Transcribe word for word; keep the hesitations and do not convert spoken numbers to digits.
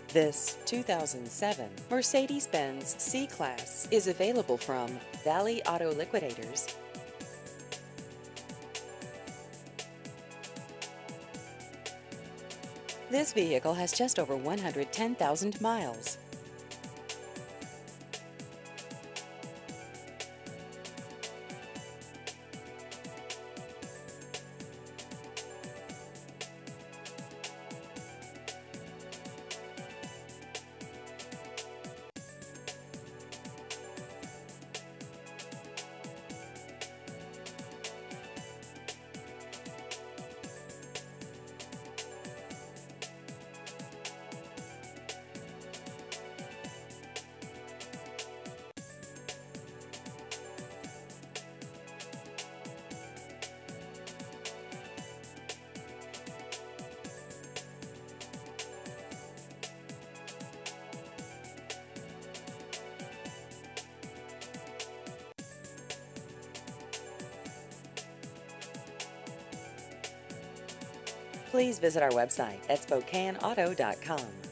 This two thousand seven Mercedes-Benz C-Class is available from Valley Auto Liquidators. This vehicle has just over one hundred ten thousand miles. Please visit our website at spokane auto dot com.